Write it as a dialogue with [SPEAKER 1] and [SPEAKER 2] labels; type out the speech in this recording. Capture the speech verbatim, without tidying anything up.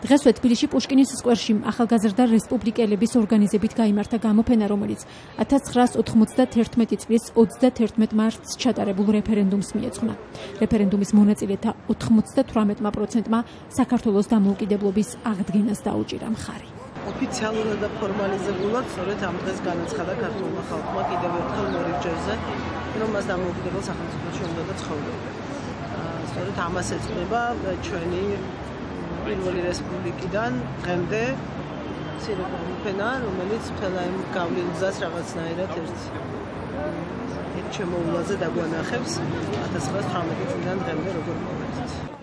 [SPEAKER 1] დღესვე თბილისში პუშკინის სკვერში ახალგაზრდა რესპუბლიკელების ორგანიზებით გაიმართა გამოფენა, რომელიც ათას ცხრაას ოთხმოცდათერთმეტი წლის ოცდათერთმეტ მარტს ჩატარებულ რეფერენდუმს მიეძღვნა. რეფერენდუმის მონაწილეთა ოთხმოცდათვრამეტმა პროცენტმა საქართველოს დამოუკიდებლობის აღდგენას დაუჭირა მხარი.
[SPEAKER 2] ოფიციალურად და ფორმალიზებულად სწორედ ამ დღეს განაცხადა ქართულმა ხალხმა კიდევ ერთხელ მორიგჯერზე, რომ მას დამოუკიდებელ სახელმწიფოში უნდა და ცხოვრება. სწორედ ამას ეძღვნება ჩვენი პირველი რესპუბლიკიდან დღემდე მცირე გამოფენა, რომელიც მთელ ამ გავლილ გზას რაღაცნაირად ერთ ერთ შემოულაზე დაგვანახებს ათას ცხრაას თვრამეტი წლიდან დღემდე როგორ მოვედით.